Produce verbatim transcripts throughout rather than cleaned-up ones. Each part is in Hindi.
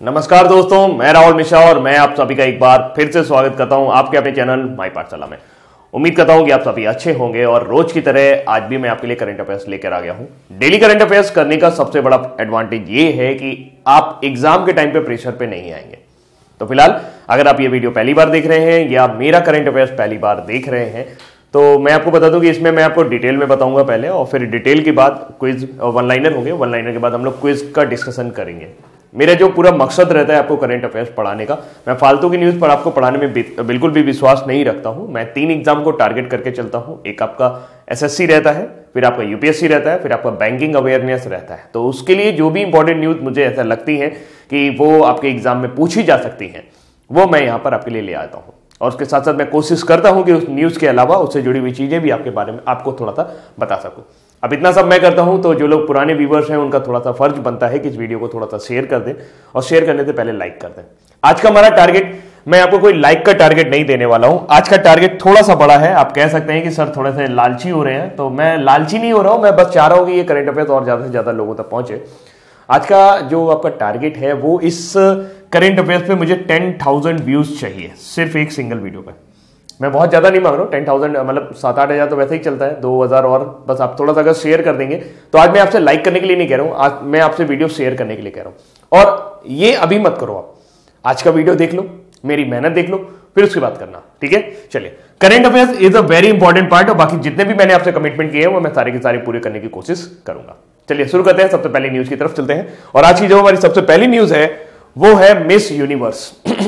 नमस्कार दोस्तों, मैं राहुल मिश्रा और मैं आप सभी का एक बार फिर से स्वागत करता हूं आपके अपने चैनल माई पाठशाला में। उम्मीद करता हूं कि आप सभी अच्छे होंगे और रोज की तरह आज भी मैं आपके लिए करंट अफेयर्स लेकर आ गया हूं। डेली करंट अफेयर्स करने का सबसे बड़ा एडवांटेज ये है कि आप एग्जाम के टाइम पे प्रेशर पे नहीं आएंगे। तो फिलहाल अगर आप ये वीडियो पहली बार देख रहे हैं या मेरा करंट अफेयर्स पहली बार देख रहे हैं तो मैं आपको बता दूं कि इसमें मैं आपको डिटेल में बताऊंगा पहले, और फिर डिटेल के बाद क्विज वन लाइनर होंगे। वन लाइनर के बाद हम लोग क्विज का डिस्कशन करेंगे। मेरा जो पूरा मकसद रहता है आपको करंट अफेयर्स पढ़ाने का, मैं फालतू की न्यूज़ पर आपको पढ़ाने में बिल्कुल भी विश्वास नहीं रखता हूं। मैं तीन एग्जाम को टारगेट करके चलता हूं। एक आपका एसएससी रहता है, फिर आपका यूपीएससी रहता है, फिर आपका बैंकिंग अवेयरनेस रहता है। तो उसके लिए जो भी इंपॉर्टेंट न्यूज़ मुझे ऐसा लगती है कि वो आपके एग्जाम में पूछी जा सकती है, वो मैं यहाँ पर आपके लिए ले आता हूँ। और उसके साथ साथ मैं कोशिश करता हूं कि उस न्यूज़ के अलावा उससे जुड़ी हुई चीज़ें भी आपके बारे में आपको थोड़ा सा बता सकूं। अब इतना सब मैं करता हूं तो जो लोग पुराने व्यूवर्स हैं उनका थोड़ा सा फर्ज बनता है कि इस वीडियो को थोड़ा सा शेयर कर दें, और शेयर करने से पहले लाइक कर दें। आज का हमारा टारगेट, मैं आपको कोई लाइक का टारगेट नहीं देने वाला हूं। आज का टारगेट थोड़ा सा बड़ा है। आप कह सकते हैं कि सर थोड़े से लालची हो रहे हैं, तो मैं लालची नहीं हो रहा हूं। मैं बस चाह रहा हूं कि ये करंट अफेयर्स और ज्यादा से ज्यादा लोगों तक पहुंचे। आज का जो आपका टारगेट है वो इस करंट अफेयर्स पे मुझे टेन थाउजेंड व्यूज चाहिए, सिर्फ एक सिंगल वीडियो पे। मैं बहुत ज्यादा नहीं मांग रहा हूँ, टेन थाउजेंड मतलब सात आठ हजार तो वैसे ही चलता है, दो हजार और बस आप थोड़ा सा अगर शेयर कर देंगे तो आज मैं आपसे लाइक करने के लिए नहीं कह रहा हूँ, आज मैं आपसे वीडियो शेयर करने के लिए कह रहा हूँ। और ये अभी मत करो, आप आज का वीडियो देख लो, मेरी मेहनत देख लो, फिर उसकी बात करना, ठीक है। चलिए, current affairs is a very important part, और बाकी जितने भी मैंने आपसे कमिटमेंट किए हैं वो मैं सारे के सारे पूरे करने की कोशिश करूंगा। चलिए शुरू करते हैं। सबसे पहले न्यूज की तरफ चलते हैं, और आज की जो हमारी सबसे पहली न्यूज है वो है मिस यूनिवर्स।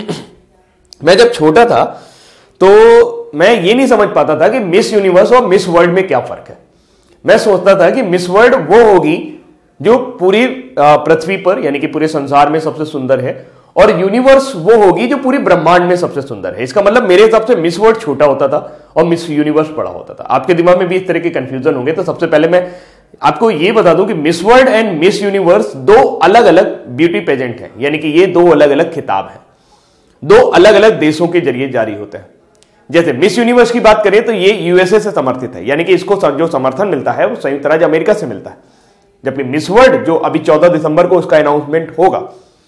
मैं जब छोटा था तो मैं ये नहीं समझ पाता था कि मिस यूनिवर्स और मिस वर्ल्ड में क्या फर्क है। मैं सोचता था कि मिस वर्ल्ड वो होगी जो पूरी पृथ्वी पर यानी कि पूरे संसार में सबसे सुंदर है, और यूनिवर्स वो होगी जो पूरी ब्रह्मांड में सबसे सुंदर है। इसका मतलब मेरे हिसाब से मिस वर्ल्ड छोटा होता था और मिस यूनिवर्स बड़ा होता था। आपके दिमाग में भी इस तरह के कंफ्यूजन होंगे, तो सबसे पहले मैं आपको यह बता दूं कि Miss World and Miss Universe दो अलग अलग ब्यूटी पेजेंट हैं, यानी कि ये दो अलग अलग खिताब हैं, दो अलग अलग देशों के जरिए जारी होते हैं। जैसे मिस यूनिवर्स की बात करें तो ये यूएसए से समर्थित है, यानी कि इसको जो समर्थन मिलता है वो संयुक्त राज्य अमेरिका से मिलता है। जबकि मिस वर्ल्ड जो अभी चौदह दिसंबर को उसका अनाउंसमेंट होगा,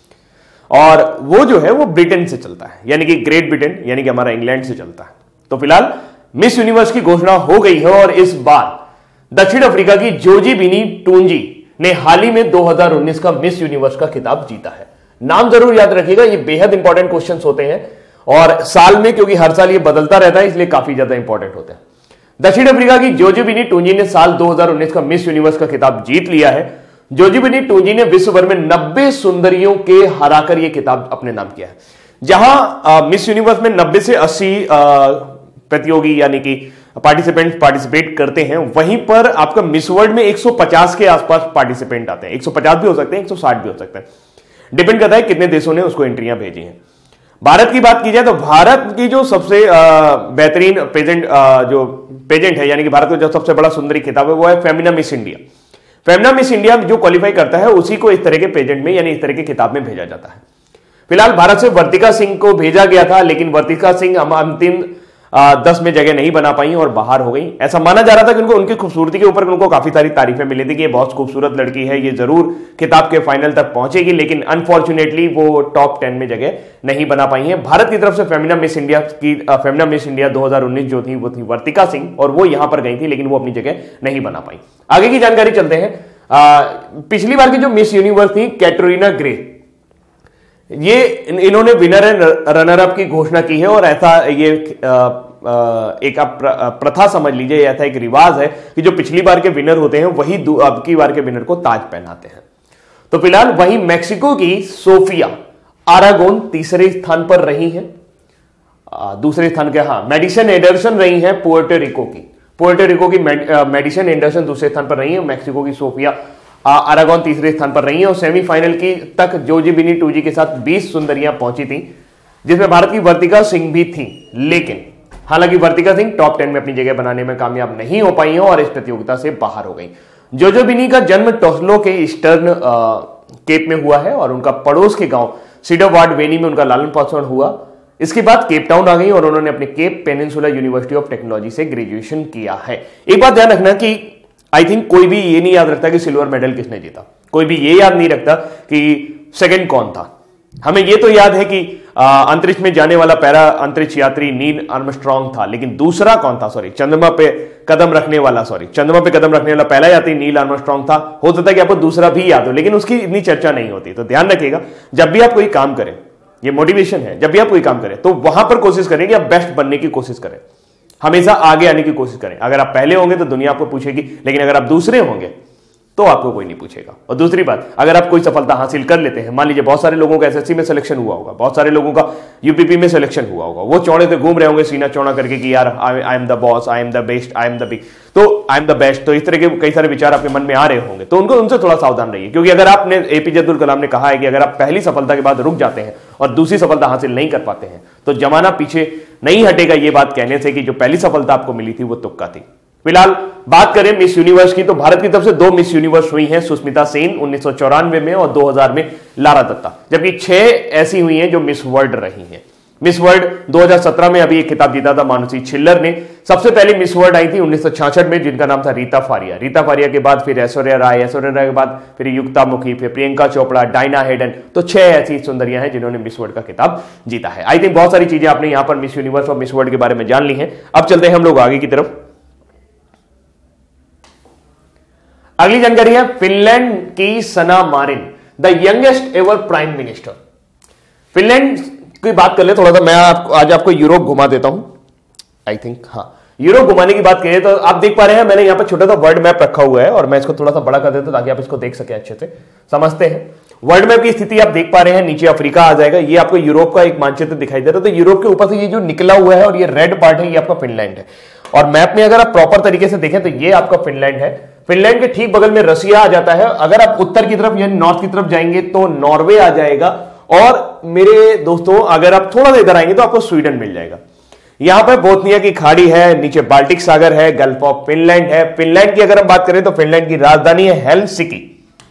और वो जो है वो ब्रिटेन से चलता है, यानी कि ग्रेट ब्रिटेन यानी कि हमारा इंग्लैंड से चलता है। तो फिलहाल मिस यूनिवर्स की घोषणा हो गई है, और इस बार दक्षिण अफ्रीका की जोजीबिनी टूंजी ने हाल ही में दो हजार उन्नीस का मिस यूनिवर्स का खिताब जीता है। नाम जरूर याद रखिएगा, ये बेहद इंपॉर्टेंट क्वेश्चंस होते हैं, और साल में, क्योंकि हर साल ये बदलता रहता है, इसलिए काफी ज्यादा इंपॉर्टेंट होते हैं। दक्षिण अफ्रीका की जोजीबिनी टूंजी ने साल दो हजार उन्नीस का मिस यूनिवर्स का खिताब जीत लिया है। जोजीबिनी टूंजी ने विश्व भर में नब्बे सुंदरियों के हराकर यह खिताब अपने नाम किया है। जहां मिस यूनिवर्स में नब्बे से अस्सी प्रतियोगी यानी कि पार्टिसिपेंट पार्टिसिपेट करते हैं, वहीं पर आपका मिस वर्ल्ड में एक सौ पचास के आसपास पार्टिसिपेंट आते हैं। एक सौ पचास भी हो सकते हैं, एक सौ साठ भी हो सकते हैं, डिपेंड करता है कितने देशों ने उसको एंट्रियां भेजी हैं। भारत की बात की जाए तो भारत की जो सबसे बेहतरीन पेजेंट जो पेजेंट है, यानी कि भारत का जो सबसे बड़ा सुंदरी खिताब है, वो है Femina Miss India. Femina Miss India जो क्वालिफाई करता है उसी को इस तरह के पेजेंट में यानी इस तरह के खिताब में भेजा जाता है। फिलहाल भारत से वर्तिका सिंह को भेजा गया था, लेकिन वर्तिका सिंह हम अंतिम दस में जगह नहीं बना पाई और बाहर हो गई। ऐसा माना जा रहा था कि उनको उनकी खूबसूरती के ऊपर उनको काफी सारी तारीफें मिली थी कि ये बहुत खूबसूरत लड़की है, ये जरूर खिताब के फाइनल तक पहुंचेगी, लेकिन अनफॉर्चुनेटली वो टॉप टेन में जगह नहीं बना पाई है। भारत की तरफ से फेमिना मिस इंडिया की फेमिना मिस इंडिया दो हजार उन्नीस जो थी वो थी वर्तिका सिंह, और वो यहां पर गई थी, लेकिन वो अपनी जगह नहीं बना पाई। आगे की जानकारी चलते हैं। आ, पिछली बार की जो मिस यूनिवर्स थी कैटरीना ग्रे, ये इन्होंने विनर एंड रनर अप की घोषणा की है, और ऐसा ये आ, एक आप प्रथा समझ लीजिए, ऐसा एक रिवाज है कि जो पिछली बार के विनर होते हैं वही अब की बार के विनर को ताज पहनाते हैं। तो फिलहाल वहीं मैक्सिको की सोफिया आरागोन तीसरे स्थान पर रही हैं। दूसरे स्थान के हाँ मेडिसन एंडरसन रही हैं पुएर्टो रिको की पुएर्टो रिको की मेडिसन एंडरसन दूसरे स्थान पर रही है। मैक्सिको की सोफिया आरागोन तीसरे स्थान पर रही है, और सेमीफाइनल की तक जोजीबिनी टूंजी के साथ बीस सुंदरियां पहुंची थी, जिसमें भारत की वर्तिका सिंह भी थी। लेकिन हालांकि वर्तिका सिंह टॉप टेन में अपनी जगह बनाने में कामयाब नहीं हो पाई हैं और इस प्रतियोगिता से बाहर हो गई। जोजोबिनी का जन्म टोस्लो के ईस्टर्न केप में हुआ है, और उनका पड़ोस के गांव सीडरवार्ड वेनी में उनका लालन पालन हुआ। इसके बाद केप टाउन आ गई और उन्होंने अपने Cape Peninsula University of Technology से ग्रेजुएशन किया है। एक बात ध्यान रखना कि आई थिंक कोई भी ये नहीं याद रखता कि सिल्वर मेडल किसने जीता, कोई भी ये याद नहीं रखता कि सेकंड कौन था। हमें यह तो याद है कि अंतरिक्ष में जाने वाला पहला अंतरिक्ष यात्री नील आर्मस्ट्रॉन्ग था, लेकिन दूसरा कौन था? सॉरी, चंद्रमा पे कदम रखने वाला सॉरी चंद्रमा पे कदम रखने वाला पहला यात्री नील आर्मस्ट्रॉन्ग था। हो सकता है कि आपको दूसरा भी याद हो, लेकिन उसकी इतनी चर्चा नहीं होती। तो ध्यान रखिएगा, जब भी आप कोई काम करें, ये मोटिवेशन है, जब भी आप कोई काम करें तो वहां पर कोशिश करें कि आप बेस्ट बनने की कोशिश करें, हमेशा आगे आने की कोशिश करें। अगर आप पहले होंगे तो दुनिया आपको पूछेगी, लेकिन अगर आप दूसरे होंगे तो आपको कोई नहीं पूछेगा। और दूसरी बात, अगर आप कोई सफलता हासिल कर लेते हैं, मान लीजिए बहुत सारे लोगों का एसएससी में सिलेक्शन हुआ होगा, बहुत सारे लोगों का यूपीपी में सिलेक्शन हुआ होगा, वो चौड़े पे घूम रहे होंगे सीना चौड़ा करके कि यार I am the boss, I am the best, I am the big, तो आई एम द बेस्ट, तो इस तरह के कई सारे विचार आपके मन में आ रहे होंगे। तो उनको उनसे थोड़ा सावधान रहिए, क्योंकि अगर आपने एपीजे अब्दुल कलाम ने कहा है कि अगर आप पहली सफलता के बाद रुक जाते हैं और दूसरी सफलता हासिल नहीं कर पाते हैं तो जमाना पीछे नहीं हटेगा ये बात कहने से कि जो पहली सफलता आपको मिली थी वो तुक्का थी। फिलहाल बात करें मिस यूनिवर्स की, तो भारत की तरफ से दो मिस यूनिवर्स हुई हैं, सुष्मिता सेन उन्नीस सौ चौरानवे में और दो हज़ार में लारा दत्ता, जबकि छह ऐसी हुई हैं जो मिस वर्ल्ड रही हैं। मिस वर्ल्ड दो हज़ार सत्रह में अभी एक खिताब जीता था मानुषी छिल्लर ने। सबसे पहले मिस वर्ल्ड आई थी उन्नीस सौ छियासठ में, जिनका नाम था रीता फारिया। रीता फारिया के बाद फिर ऐश्वर्या राय, ऐश्वर्या राय के बाद फिर युक्ता मुखी, फिर प्रियंका चोपड़ा, डायना हेडन। तो छह ऐसी सुंदरियां हैं जिन्होंने मिस वर्ल्ड का खिताब जीता है। आई थिंक बहुत सारी चीजें आपने यहां पर मिस यूनिवर्स और मिस वर्ल्ड के बारे में जान ली हैं। अब चलते हैं हम लोग आगे की तरफ। अगली जानकारी है फिनलैंड की Sanna Marin, the youngest ever prime minister. Finland की बात कर ले थोड़ा सा, मैं आपको आज आपको यूरोप घुमा देता हूं। आई थिंक हाँ, यूरोप घुमाने की बात करें तो आप देख पा रहे हैं मैंने यहां पर छोटा सा वर्ल्ड मैप रखा हुआ है और मैं इसको थोड़ा सा बड़ा कर देता हूं ताकि आप इसको देख सके, अच्छे से समझते हैं। वर्ल्ड मैप की स्थिति आप देख पा रहे हैं, नीचे अफ्रीका आ जाएगा, ये आपको यूरोप का एक मानचित्र दिखाई दे रहा है। तो यूरोप के ऊपर से ये जो निकला हुआ है और ये रेड पार्ट है, ये आपका फिनलैंड है। और मैप में अगर आप प्रॉपर तरीके से देखें तो ये आपका फिनलैंड है। फिनलैंड के ठीक बगल में रसिया आ जाता है। अगर आप उत्तर की तरफ यानी नॉर्थ की तरफ जाएंगे तो नॉर्वे आ जाएगा, और मेरे दोस्तों अगर आप थोड़ा सा इधर आएंगे तो आपको स्वीडन मिल जाएगा। यहां पर बोथनिया की खाड़ी है, नीचे बाल्टिक सागर है, गल्फ ऑफ फिनलैंड है। फिनलैंड की अगर हम बात करें तो फिनलैंड की राजधानी है हेलसिंकी,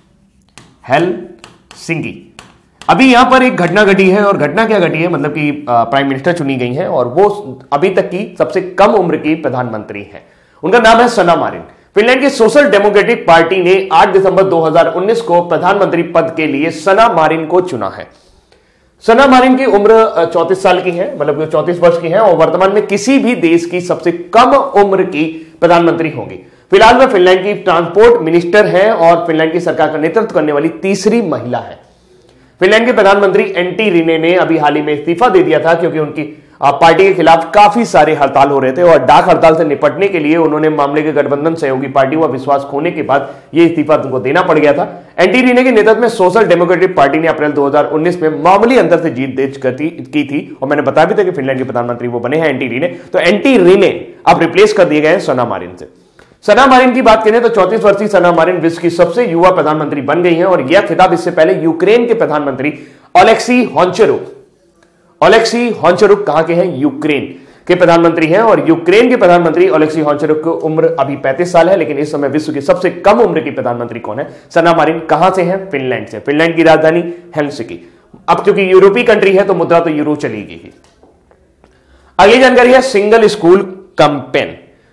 हेलसिंकी। अभी यहां पर एक घटना घटी है, और घटना क्या घटी है मतलब कि प्राइम मिनिस्टर चुनी गई हैं और वो अभी तक की सबसे कम उम्र की प्रधानमंत्री हैं। उनका नाम है सना मारिन। फिनलैंड की सोशल डेमोक्रेटिक पार्टी ने आठ दिसंबर दो हज़ार उन्नीस को प्रधानमंत्री पद के लिए सना मारिन को चुना है। सना मारिन की उम्र चौंतीस साल की है, मतलब चौंतीस वर्ष की है, और वर्तमान में किसी भी देश की सबसे कम उम्र की प्रधानमंत्री होंगी। फिलहाल वह फिनलैंड की ट्रांसपोर्ट मिनिस्टर हैं और फिनलैंड की सरकार का नेतृत्व करने वाली तीसरी महिला है। फिनलैंड के प्रधानमंत्री एंटी रिने ने अभी हाल ही में इस्तीफा दे दिया था, क्योंकि उनकी पार्टी के खिलाफ काफी सारे हड़ताल हो रहे थे और डाक हड़ताल से निपटने के लिए उन्होंने मामले के गठबंधन सहयोगी पार्टी व विश्वास खोने के बाद यह इस्तीफा उनको देना पड़ गया था। एंटी रिने के नेतृत्व में सोशल डेमोक्रेटिक पार्टी ने अप्रैल दो हज़ार उन्नीस में मामूली अंतर से जीत दर्ज की थी, और मैंने बताया भी था कि फिनलैंड के प्रधानमंत्री वो बने हैं एंटी रिने। तो एंटी रिने अब रिप्लेस कर दिए गए हैं सना मारिन से। सना मारिन की बात करें तो चौंतीस वर्षीय सना मारिन विश्व की सबसे युवा प्रधानमंत्री बन गई हैं, और यह खिताब इससे पहले यूक्रेन के प्रधानमंत्री ओलेक्सी होंचरुक ओलेक्सी होंचरुक कहां के हैं? यूक्रेन के प्रधानमंत्री हैं, और यूक्रेन के प्रधानमंत्री ओलेक्सी होंचरुक की उम्र अभी पैंतीस साल है, लेकिन इस समय विश्व की सबसे कम उम्र की प्रधानमंत्री कौन है? Sanna Marin. कहां से हैं? फिनलैंड से। फिनलैंड की राजधानी हेलसिंकी। अब क्योंकि यूरोपीय कंट्री है तो मुद्रा तो यूरो चलेगी ही। अगली जानकारी है सिंगल स्कूल कैंपेन,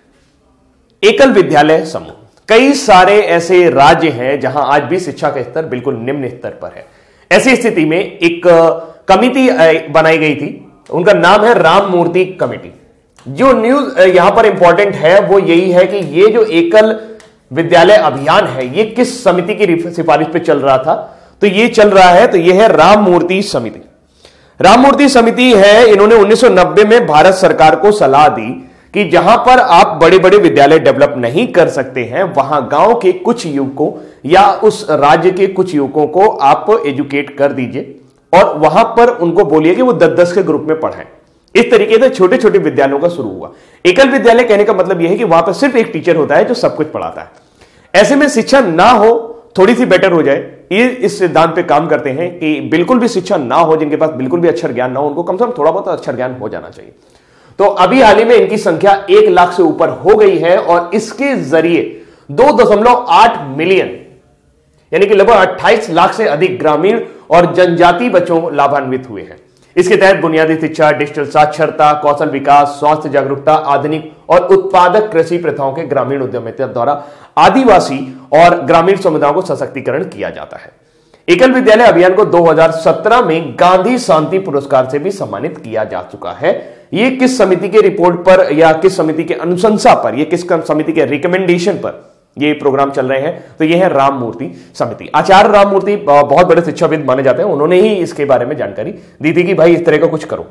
एकल विद्यालय समूह। कई सारे ऐसे राज्य हैं जहां आज भी शिक्षा का स्तर बिल्कुल निम्न स्तर पर है। ऐसी स्थिति में एक कमिटी बनाई गई थी, उनका नाम है राम मूर्ति कमेटी। जो न्यूज यहां पर इंपॉर्टेंट है वो यही है कि ये जो एकल विद्यालय अभियान है ये किस समिति की सिफारिश पे चल रहा था? तो ये चल रहा है, तो ये है राम मूर्ति समिति। राम मूर्ति समिति है, इन्होंने उन्नीस सौ नब्बे में भारत सरकार को सलाह दी कि जहां पर आप बड़े बड़े विद्यालय डेवलप नहीं कर सकते हैं वहां गांव के कुछ युवकों या उस राज्य के कुछ युवकों को आप एजुकेट कर दीजिए और वहां पर उनको बोलिए कि वो दस दस के ग्रुप में पढ़ाएं। इस तरीके से छोटे छोटे विद्यालयों का शुरू हुआ। एकल विद्यालय कहने का मतलब यह है कि वहां पर सिर्फ एक टीचर होता है जो सब कुछ पढ़ाता है। ऐसे में शिक्षा ना हो, थोड़ी सी बेटर हो जाए, ये इस सिद्धांत पे काम करते हैं कि बिल्कुल भी शिक्षा ना हो, जिनके पास बिल्कुल भी अक्षर ज्ञान ना हो, उनको कम से कम थोड़ा बहुत अक्षर ज्ञान हो जाना चाहिए। तो अभी हाल ही में इनकी संख्या एक लाख से ऊपर हो गई है और इसके जरिए दो दशमलव आठ मिलियन यानी कि लगभग अट्ठाईस लाख से अधिक ग्रामीण और जनजातीय बच्चों लाभान्वित हुए हैं। इसके तहत बुनियादी शिक्षा, डिजिटल साक्षरता, कौशल विकास, स्वास्थ्य जागरूकता, आधुनिक और उत्पादक कृषि प्रथाओं के ग्रामीण उद्यमिता द्वारा आदिवासी और ग्रामीण समुदायों को सशक्तिकरण किया जाता है। एकल विद्यालय अभियान को दो हज़ार सत्रह में गांधी शांति पुरस्कार से भी सम्मानित किया जा चुका है। ये किस समिति के रिपोर्ट पर या किस समिति के अनुशंसा पर, ये किस समिति के रिकमेंडेशन पर ये प्रोग्राम चल रहे हैं? तो ये है राम मूर्ति समिति। आचार्य राम मूर्ति बहुत बड़े शिक्षाविद माने जाते हैं, उन्होंने ही इसके बारे में जानकारी दी थी कि भाई इस तरह का कुछ करो।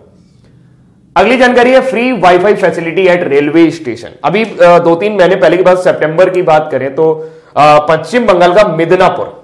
अगली जानकारी है free WiFi facility at railway station. अभी दो तीन महीने पहले की बात, सितंबर की बात करें तो पश्चिम बंगाल का मिदनापुर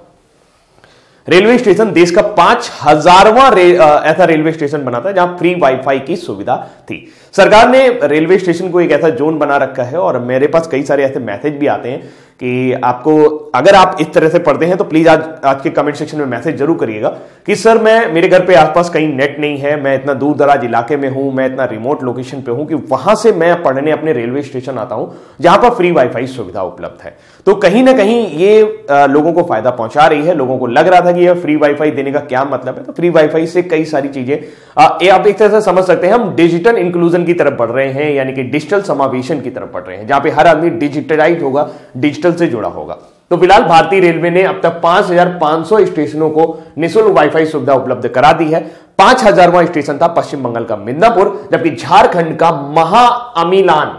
रेलवे स्टेशन देश का पांच हजारवां रे, ऐसा रेलवे स्टेशन बना था जहां फ्री वाईफाई की सुविधा थी। सरकार ने रेलवे स्टेशन को एक ऐसा जोन बना रखा है और मेरे पास कई सारे ऐसे मैसेज भी आते हैं कि आपको, अगर आप इस तरह से पढ़ते हैं तो प्लीज आज आज के कमेंट सेक्शन में मैसेज जरूर करिएगा कि सर मैं, मेरे घर पे आसपास कहीं नेट नहीं है, मैं इतना दूर दराज इलाके में हूं, मैं इतना रिमोट लोकेशन पे हूं कि वहां से मैं पढ़ने अपने रेलवे स्टेशन आता हूं जहां पर फ्री वाईफाई सुविधा उपलब्ध है। तो कहीं ना कहीं ये आ, लोगों को फायदा पहुंचा रही है। लोगों को लग रहा था कि यह फ्री वाईफाई देने का क्या मतलब है, तो फ्री वाईफाई से कई सारी चीजें आप एक तरह से समझ सकते हैं, हम डिजिटल इंक्लूजन की तरफ बढ़ रहे हैं, यानी कि डिजिटल समावेशन की तरफ बढ़ रहे हैं, जहां पे हर आदमी डिजिटलाइज होगा, डिजिटल से जुड़ा होगा। तो फिलहाल भारतीय रेलवे ने अब तक पांच हज़ार पांच सौ स्टेशनों को निःशुल्क वाईफाई सुविधा उपलब्ध करा दी है। पांच हजारवां स्टेशन था पश्चिम बंगाल का मिदनापुर, जबकि झारखंड का महाअमिलान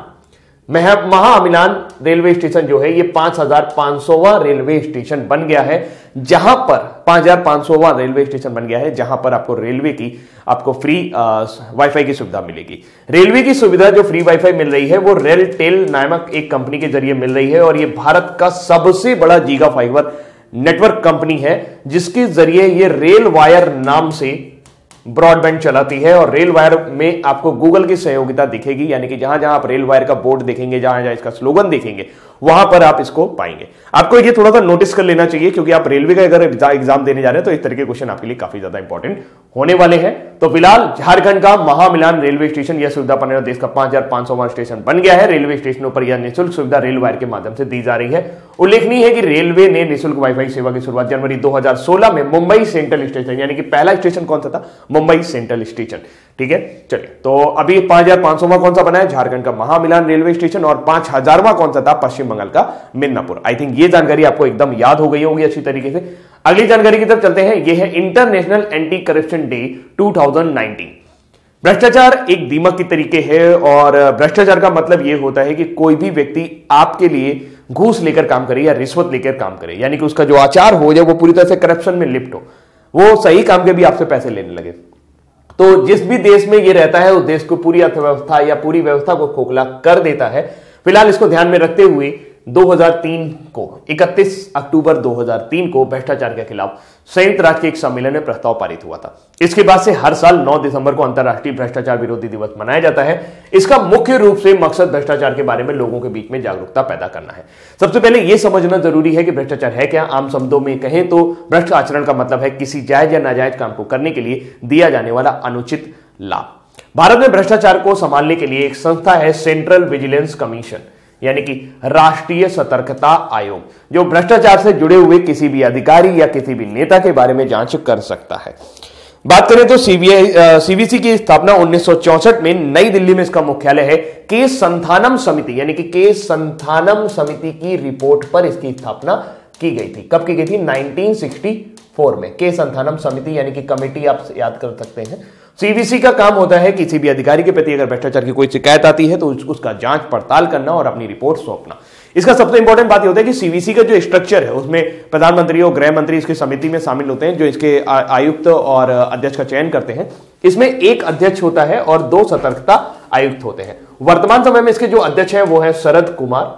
महाअमिलान रेलवे स्टेशन जो है ये पांच हजार पांच सौवां रेलवे स्टेशन बन गया है, जहां पर पांच हजार पांच सौवां रेलवे स्टेशन बन गया है जहां पर आपको रेलवे की आपको फ्री वाईफाई की सुविधा मिलेगी। रेलवे की सुविधा जो फ्री वाईफाई मिल रही है वो रेलटेल नामक एक कंपनी के जरिए मिल रही है और ये भारत का सबसे बड़ा गीगा फाइबर नेटवर्क कंपनी है, जिसके जरिए ये रेल वायर नाम से ब्रॉडबैंड चलाती है। और रेल वायर में आपको गूगल की सहयोगिता दिखेगी, यानी कि जहां जहां आप रेल वायर का बोर्ड देखेंगे, जहां जहां इसका स्लोगन देखेंगे, वहां पर आप इसको पाएंगे। आपको ये थोड़ा सा नोटिस कर लेना चाहिए क्योंकि आप रेलवे का अगर एग्जाम देने जा रहे हैं तो इस तरह के क्वेश्चन आपके लिए काफी ज्यादा इंपॉर्टेंट होने वाले हैं। तो फिलहाल झारखंड का महामिलान रेलवे स्टेशन यह सुविधा पाने वाला देश का पांच हजार पांच सौवां स्टेशन बन गया है। रेलवे स्टेशनों पर यह निःशुल्क सुविधा रेल वायर के माध्यम से दी जा रही है। उल्लेखनीय है कि रेलवे ने निःशुल्क वाईफाई सेवा की शुरुआत जनवरी दो हजार सोलह में मुंबई सेंट्रल स्टेशन, यानी कि पहला स्टेशन कौन सा था? Mumbai Central station. ठीक है, चलिए, तो अभी पांच हजार पांच सौवां कौन सा बना है? झारखंड का महामिलान रेलवे स्टेशन। और पांच हजारवां कौन सा था? पश्चिम बंगाल का मिदनापुर। आई थिंक ये जानकारी आपको एकदम याद हो गई होगी अच्छी तरीके से। अगली जानकारी की तरफ चलते हैं। यह है इंटरनेशनल एंटी करप्शन डे दो हज़ार उन्नीस। भ्रष्टाचार एक दीमक की तरीके है और भ्रष्टाचार का मतलब यह होता है कि कोई भी व्यक्ति आपके लिए घूस लेकर काम करे या रिश्वत लेकर काम करे, यानी कि उसका जो आचार हो जाए वो पूरी तरह से करप्शन में लिप्त हो, वो सही काम के भी आपसे पैसे लेने लगे। तो जिस भी देश में ये रहता है उस देश को पूरी अर्थव्यवस्था या पूरी व्यवस्था को खोखला कर देता है। फिलहाल इसको ध्यान में रखते हुए दो हज़ार तीन को इकतीस अक्टूबर दो हज़ार तीन को भ्रष्टाचार के खिलाफ संयुक्त राष्ट्र के एक सम्मेलन में प्रस्ताव पारित हुआ था। इसके बाद से हर साल नौ दिसंबर को अंतर्राष्ट्रीय भ्रष्टाचार विरोधी दिवस मनाया जाता है। इसका मुख्य रूप से मकसद भ्रष्टाचार के बारे में लोगों के बीच में जागरूकता पैदा करना है। सबसे पहले यह समझना जरूरी है कि भ्रष्टाचार है क्या। आम शब्दों में कहें तो भ्रष्ट आचरण का मतलब है किसी जायज या नाजायज काम को करने के लिए दिया जाने वाला अनुचित लाभ। भारत में भ्रष्टाचार को संभालने के लिए एक संस्था है सेंट्रल विजिलेंस कमीशन, यानी कि राष्ट्रीय सतर्कता आयोग, जो भ्रष्टाचार से जुड़े हुए किसी भी अधिकारी या किसी भी नेता के बारे में जांच कर सकता है। बात करें तो सीबीआई सीवीसी की स्थापना उन्नीस सौ चौसठ में नई दिल्ली में इसका मुख्यालय है। के संथानम समिति, यानी कि के संथानम समिति की रिपोर्ट पर इसकी स्थापना की गई थी। कब की गई थी? नाइनटीन सिक्सटी फोर में। के संथानम समिति यानी कि कमेटी आप याद कर सकते हैं। सीवीसी का काम होता है किसी भी अधिकारी के प्रति अगर भ्रष्टाचार की कोई शिकायत आती है तो उसका जांच पड़ताल करना और अपनी रिपोर्ट सौंपना। इसका सबसे इंपॉर्टेंट बात यह होता है कि सीवीसी का जो स्ट्रक्चर है उसमें प्रधानमंत्री और गृह मंत्री इसकी समिति में शामिल होते हैं, जो इसके आयुक्त और अध्यक्ष का चयन करते हैं। इसमें एक अध्यक्ष होता है और दो सतर्कता आयुक्त होते हैं। वर्तमान समय में इसके जो अध्यक्ष हैं वो है शरद कुमार।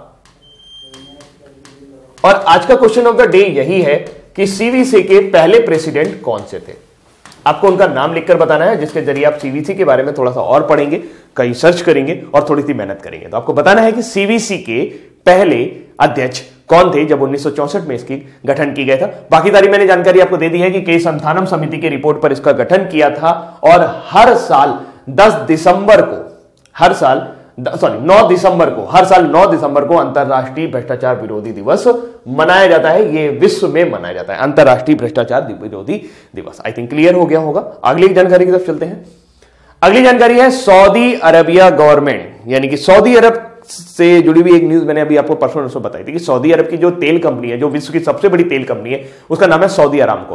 और आज का क्वेश्चन ऑफ द डे यही है कि सीवीसी के पहले प्रेसिडेंट कौन से थे। आपको उनका नाम लिखकर बताना है, जिसके जरिए आप सीवीसी के बारे में थोड़ा सा और पढ़ेंगे, कहीं सर्च करेंगे और थोड़ी सी मेहनत करेंगे। तो आपको बताना है कि सीवीसी के पहले अध्यक्ष कौन थे जब उन्नीस सौ चौसठ में इसकी गठन की गया था। बाकी सारी मैंने जानकारी आपको दे दी है कि के संथानम समिति की रिपोर्ट पर इसका गठन किया था और हर साल दस दिसंबर को हर साल सॉरी नौ दिसंबर को हर साल नौ दिसंबर को अंतरराष्ट्रीय भ्रष्टाचार विरोधी दिवस मनाया जाता है। ये विश्व में मनाया जाता है अंतरराष्ट्रीय भ्रष्टाचार विरोधी दिवस। आई थिंक क्लियर हो गया होगा। अगली जानकारी की तरफ चलते हैं। अगली जानकारी है सऊदी अरबिया गवर्नमेंट, यानी कि सऊदी अरब से जुड़ी हुई एक न्यूज मैंने अभी आपको परसों बताई थी कि सऊदी अरब की जो तेल कंपनी है, जो विश्व की सबसे बड़ी तेल कंपनी है, उसका नाम है सऊदी अरामको।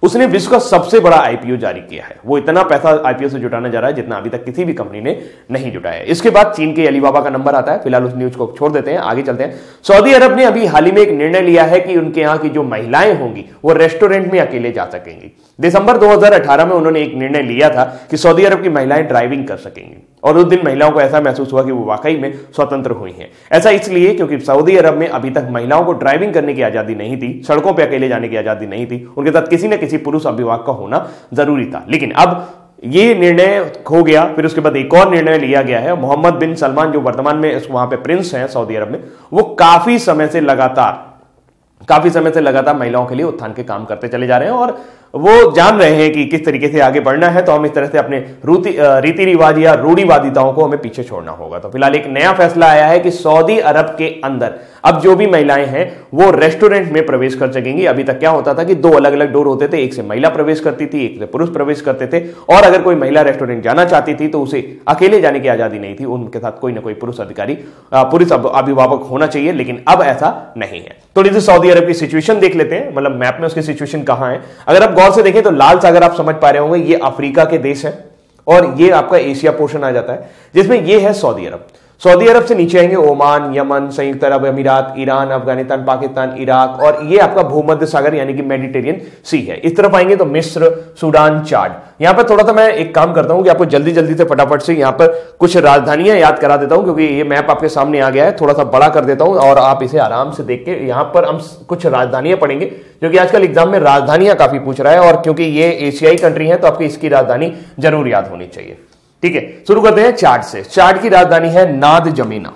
उसने विश्व का सबसे बड़ा आईपीओ जारी किया है। वो इतना पैसा आईपीओ से जुटाने जा रहा है जितना अभी तक किसी भी कंपनी ने नहीं जुटाया है। इसके बाद चीन के अलीबाबा का नंबर आता है। फिलहाल उस न्यूज को छोड़ देते हैं, आगे चलते हैं। सऊदी अरब ने अभी हाल ही में एक निर्णय लिया है कि उनके यहां की जो महिलाएं होंगी वो रेस्टोरेंट में अकेले जा सकेंगी। दिसंबर दो हज़ार अठारह में उन्होंने एक निर्णय लिया था कि सऊदी अरब की महिलाएं ड्राइविंग कर सकेंगी, और उस दिन महिलाओं को ऐसा महसूस हुआ कि वो वाकई में स्वतंत्र हुई हैं। ऐसा इसलिए क्योंकि सऊदी अरब में अभी तक महिलाओं को ड्राइविंग करने की आजादी नहीं थी, सड़कों पर अकेले जाने की आजादी नहीं थी, उनके साथ किसी न किसी पुरुष अभिभावक का होना जरूरी था। लेकिन अब ये निर्णय हो गया। फिर उसके बाद एक और निर्णय लिया गया है। मोहम्मद बिन सलमान जो वर्तमान में वहां पे प्रिंस हैं सऊदी अरब में, वो काफी समय से लगातार काफी समय से लगातार महिलाओं के लिए उत्थान के काम करते चले जा रहे हैं, और वो जान रहे हैं कि किस तरीके से आगे बढ़ना है। तो हम इस तरह से अपने रीति रिवाज या रूढ़िवादिताओं को हमें पीछे छोड़ना होगा। तो फिलहाल एक नया फैसला आया है कि सऊदी अरब के अंदर अब जो भी महिलाएं हैं वो रेस्टोरेंट में प्रवेश कर सकेंगी। अभी तक क्या होता था कि दो अलग अलग डोर होते थे, एक से महिला प्रवेश करती थी, एक से पुरुष प्रवेश करते थे, और अगर कोई महिला रेस्टोरेंट जाना चाहती थी तो उसे अकेले जाने की आजादी नहीं थी, उनके साथ कोई ना कोई पुरुष अधिकारी पुरुष अभिभावक होना चाहिए। लेकिन अब ऐसा नहीं है। थोड़ी सी सऊदी अरब की सिचुएशन देख लेते हैं, मतलब मैप में उसकी सिचुएशन कहां है। अगर आप गौर से देखें तो लाल सागर आप समझ पा रहे होंगे, ये अफ्रीका के देश है, और ये आपका एशिया पोर्शन आ जाता है, जिसमें ये है सऊदी अरब। सऊदी अरब से नीचे आएंगे ओमान, यमन, संयुक्त अरब अमीरात, ईरान, अफगानिस्तान, पाकिस्तान, इराक, और ये आपका भूमध्य सागर यानी कि मेडिटेरियन सी है। इस तरफ आएंगे तो मिस्र, सूडान, चाड। यहां पर थोड़ा सा मैं एक काम करता हूं कि आपको जल्दी जल्दी से फटाफट से यहां पर कुछ राजधानियां याद करा देता हूं, क्योंकि ये मैप आपके सामने आ गया है। थोड़ा सा बड़ा कर देता हूं और आप इसे आराम से देख के, यहां पर हम कुछ राजधानियां पढ़ेंगे, क्योंकि आजकल एग्जाम में राजधानियां काफी पूछ रहा है, और क्योंकि ये एशियाई कंट्री है तो आपकी इसकी राजधानी जरूर याद होनी चाहिए। ठीक है, शुरू करते हैं चाड से। चाड की राजधानी है नाद जमीना,